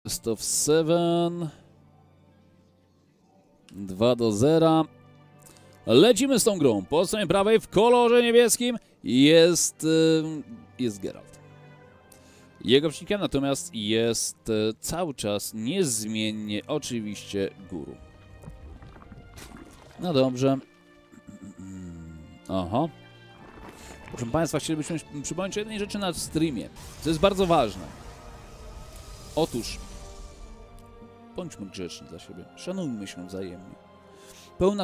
Best of 7. 2-0. Lecimy z tą grą. Po stronie prawej w kolorze niebieskim jest Geralt. Jego przeciwnikiem natomiast jest cały czas niezmiennie oczywiście Guru. No dobrze. Aha. Proszę Państwa, chcielibyśmy przypomnieć o jednej rzeczy na streamie, co jest bardzo ważne. Otóż bądźmy grzeczni dla siebie, szanujmy się wzajemnie. Pełna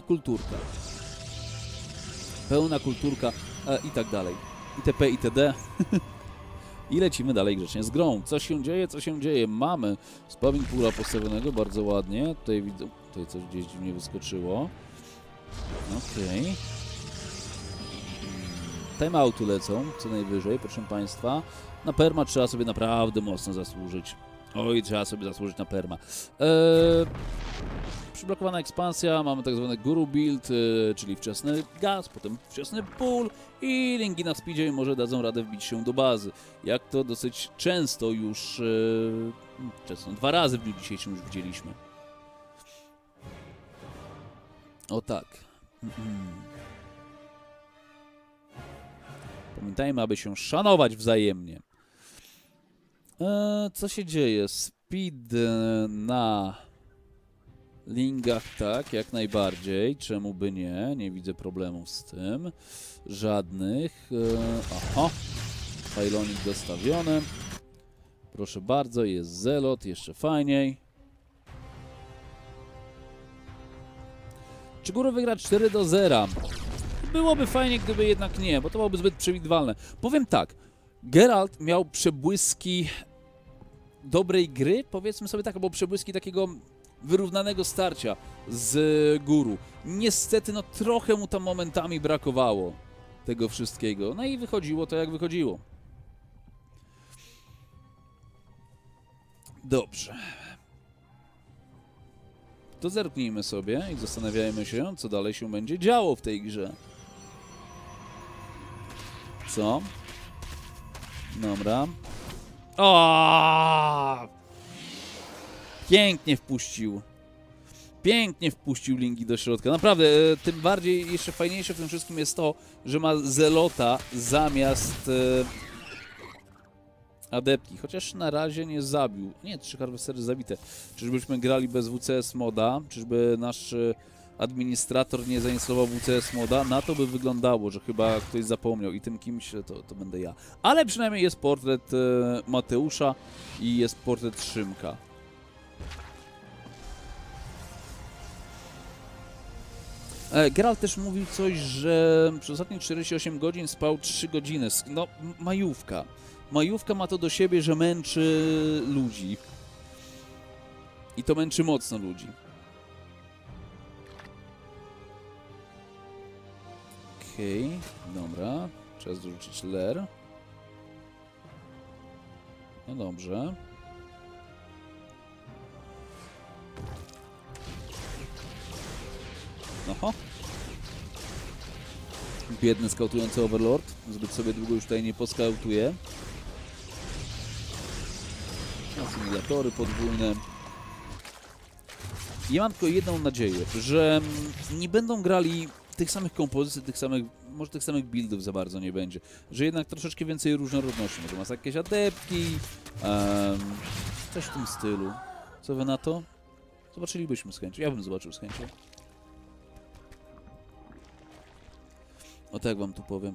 kulturka i tak dalej. itp. itd. I lecimy dalej grzecznie z grą. Co się dzieje? Co się dzieje? Mamy spamming pula postawionego bardzo ładnie. Tutaj widzę, tutaj coś gdzieś dziwnie wyskoczyło. Okej. Timeouty lecą, co najwyżej, proszę Państwa. Na perma trzeba sobie naprawdę mocno zasłużyć. Oj, trzeba sobie zasłużyć na perma. Przyblokowana ekspansja, mamy tak zwany Guru Build, czyli wczesny gaz, potem wczesny pull i linki na speedzie może dadzą radę wbić się do bazy. Jak to dosyć często już, często 2 razy w dniu dzisiejszym już widzieliśmy. O tak. Pamiętajmy, aby się szanować wzajemnie. Co się dzieje? Speed na lingach, tak, jak najbardziej. Czemu by nie? Nie widzę problemów z tym. Żadnych. Aha. Pajlonik dostawiony. Proszę bardzo, jest zelot, jeszcze fajniej. Czy Guru wygra 4-0? Byłoby fajnie, gdyby jednak nie, bo to byłoby zbyt przewidywalne. Powiem tak, Geralt miał przebłyski dobrej gry, powiedzmy sobie tak, albo przebłyski takiego wyrównanego starcia z Guru. Niestety, no trochę mu tam momentami brakowało tego wszystkiego. No i wychodziło to, jak wychodziło. Dobrze. To zerknijmy sobie i zastanawiajmy się, co dalej się będzie działo w tej grze. Co? Dobra. O! Pięknie wpuścił. Pięknie wpuścił linki do środka. Naprawdę, tym bardziej jeszcze fajniejsze w tym wszystkim jest to, że ma zelota zamiast adeptki. Chociaż na razie nie zabił. Nie, 3 harwestery zabite. Czyżbyśmy grali bez WCS moda? Czyżby nasz administrator nie zainstalował WCS moda? Na to by wyglądało, że chyba ktoś zapomniał i tym kimś to będę ja. Ale przynajmniej jest portret Mateusza i jest portret Szymka. Geralt też mówił coś, że przez ostatnie 48 godzin spał 3 godziny. No, majówka. Majówka ma to do siebie, że męczy ludzi. I to męczy mocno ludzi. Okej, dobra. Czas dorzucić ler. No dobrze. Oho. Biedny skautujący Overlord. Zbyt sobie długo już tutaj nie poskautuje. Asymilatory podwójne. Ja mam tylko jedną nadzieję, że nie będą grali tych samych kompozycji, może tych samych buildów za bardzo nie będzie. Że jednak troszeczkę więcej różnorodności. Może masz jakieś adeptki, coś w tym stylu. Co wy na to? Zobaczylibyśmy z chęcią. Ja bym zobaczył z chęcią. O tak wam tu powiem.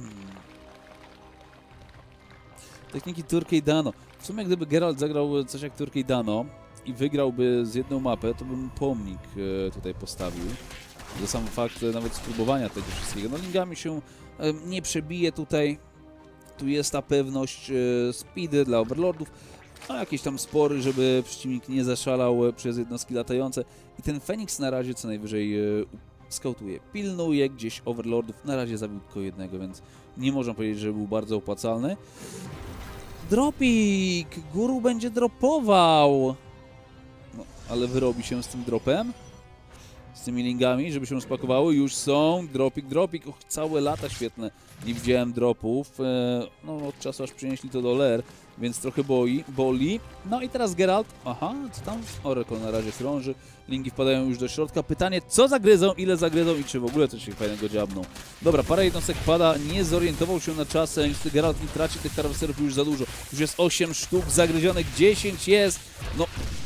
Techniki Turkey Dano. W sumie gdyby Geralt zagrał coś jak Turkey Dano i wygrałby z jedną mapę, to bym pomnik tutaj postawił. Za sam fakt nawet spróbowania tego wszystkiego. No lingami się nie przebije tutaj. Tu jest ta pewność speedy dla overlordów. No jakieś tam spory, żeby przeciwnik nie zaszalał przez jednostki latające. I ten Feniks na razie co najwyżej skautuje. Pilnuje gdzieś overlordów. Na razie zabił tylko jednego, więc nie można powiedzieć, że był bardzo opłacalny. Dropik! Guru będzie dropował! No, ale wyrobi się z tym dropem. z tymi lingami, żeby się rozpakowały. Już są. Dropik. Och, całe lata świetne. Nie widziałem dropów. No od czasu aż przynieśli to do Lair, więc trochę boli. No i teraz Geralt. Aha, co tam? Oracle na razie krąży. Linki wpadają już do środka. Pytanie, co zagryzą, ile zagryzą i czy w ogóle coś się fajnego dziabną. Dobra, parę jednostek pada, nie zorientował się na czas. Niestety Geralt nie traci tych harvesterów już za dużo. Już jest 8 sztuk zagryzionych, 10 jest. No...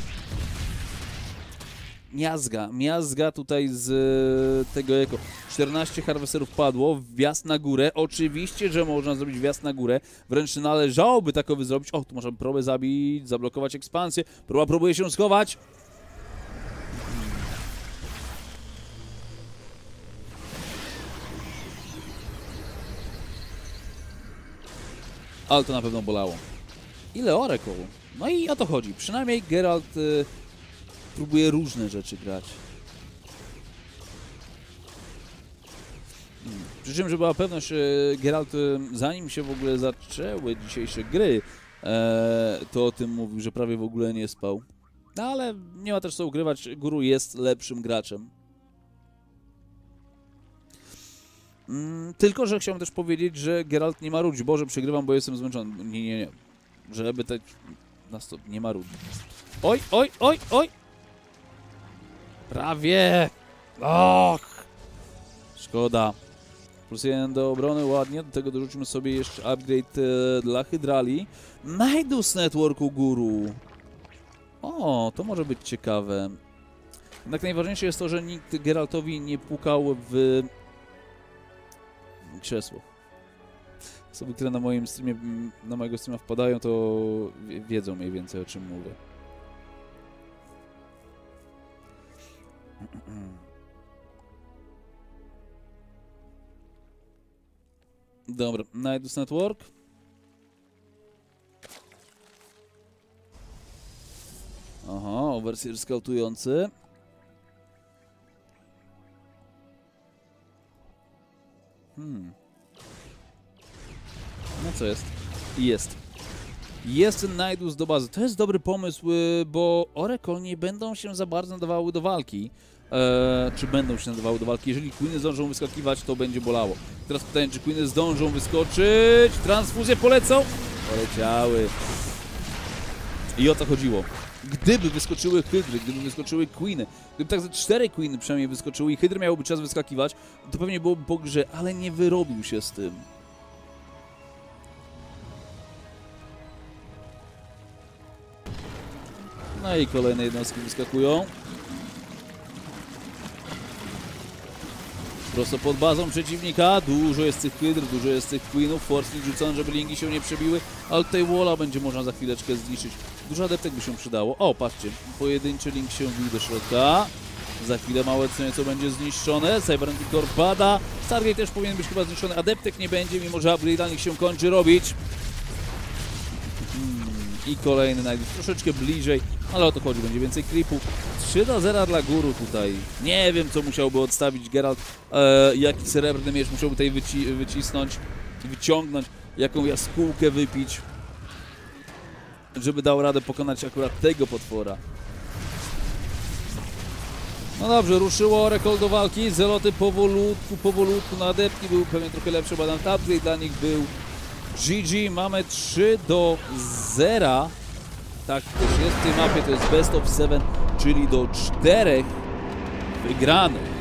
Miazga tutaj z tego eko. 14 harvesterów padło, wjazd na górę. Oczywiście, że można zrobić wjazd na górę. Wręcz należałoby takowy zrobić. O, tu można próbę zabić, zablokować ekspansję. Próbuje się schować. Ale to na pewno bolało. Ile Oracle? No i o to chodzi. Przynajmniej Geralt próbuje różne rzeczy grać. Przy czym, żeby była pewność, Geralt, zanim się w ogóle zaczęły dzisiejsze gry, to o tym mówił, że prawie w ogóle nie spał. No ale nie ma też co ukrywać, Guru jest lepszym graczem. Tylko, że chciałem też powiedzieć, że Geralt nie ma marudź. Boże, przegrywam, bo jestem zmęczony. Nie. Żeby tak... Nie marudź. Oj! Prawie! Och! Szkoda. Plus 1 do obrony, ładnie. Do tego dorzucimy sobie jeszcze upgrade dla Hydrali. Nidus Network u Guru. O, to może być ciekawe. Jednak najważniejsze jest to, że nikt Geraltowi nie pukał w krzesło. Osoby, które na moim streamie, na mojego streama wpadają, to wiedzą mniej więcej, o czym mówię. Dobra, Nidus Network. Aha, overseer skautujący. No co jest? Jest Nidus do bazy. To jest dobry pomysł, bo Oracle nie będą się za bardzo nadawały do walki. Czy będą się nadawały do walki? Jeżeli Queeny zdążą wyskakiwać, to będzie bolało. Teraz pytanie, czy Queeny zdążą wyskoczyć? Transfuzje polecą? Poleciały. I o co chodziło? Gdyby wyskoczyły Hydry, gdyby wyskoczyły Queeny, gdyby tak ze 4 Queeny przynajmniej wyskoczyły i Hydry miałoby czas wyskakiwać, to pewnie byłoby po grze, ale nie wyrobił się z tym. No i kolejne jednostki wyskakują. Prosto pod bazą przeciwnika. Dużo jest tych Hydr, dużo jest tych Queenów. Force rzucony, żeby linki się nie przebiły, ale tutaj Walla będzie można za chwileczkę zniszczyć. Dużo adeptek by się przydało. O, patrzcie, pojedynczy link się wbił do środka. Za chwilę małe co nieco będzie zniszczone. Cybernetic Core pada. Stargate też powinien być chyba zniszczony. Adeptek nie będzie, mimo że upgrade dla nich się kończy robić. I kolejny Nidus troszeczkę bliżej, ale o to chodzi, będzie więcej creepów. 3-0 dla Guru tutaj. Nie wiem, co musiałby odstawić Geralt, jaki srebrny miecz musiałby tutaj wyciągnąć, jaką jaskółkę wypić, żeby dał radę pokonać akurat tego potwora. No dobrze, ruszyło Oracle do walki, Zeloty powolutku na adeptki były pewnie trochę lepsze, bo tam upgrade dla nich był. GG, mamy 3-0. Tak, też jest w tej mapie, to jest best of 7, czyli do 4 wygranych.